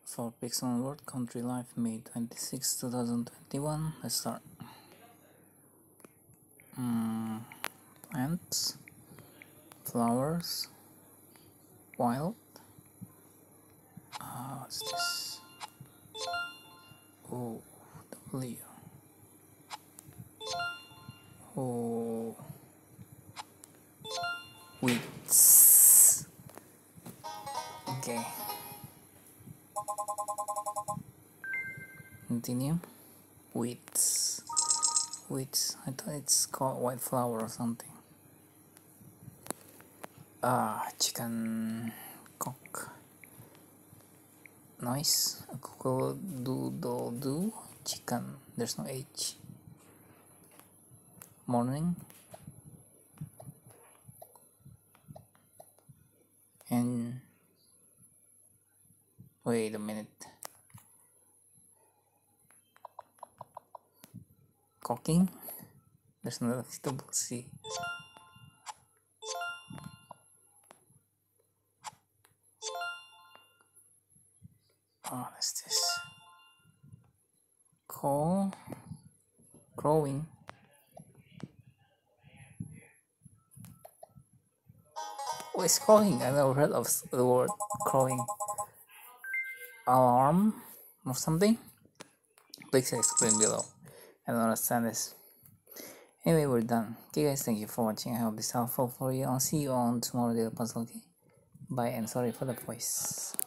For Pics World Country Life, May 26, 2021. Let's start. Plants, flowers, wild. What's this? Oh, W. Oh, weeds. Okay. Continue. Weeds. Weeds. I thought it's called white flower or something. Chicken cock. Noise. A cock-a-doodle-doo. Chicken. There's no H. Morning. And wait a minute. Cocking. There's no double C. What's this? Call. Crowing. What is crowing? I never heard of the word crowing. Alarm or something? Please explain below. I don't understand this. Anyway, we're done. Okay guys, thank you for watching. I hope this is helpful for you. I'll see you on tomorrow daily puzzle. Okay? Bye and sorry for the voice.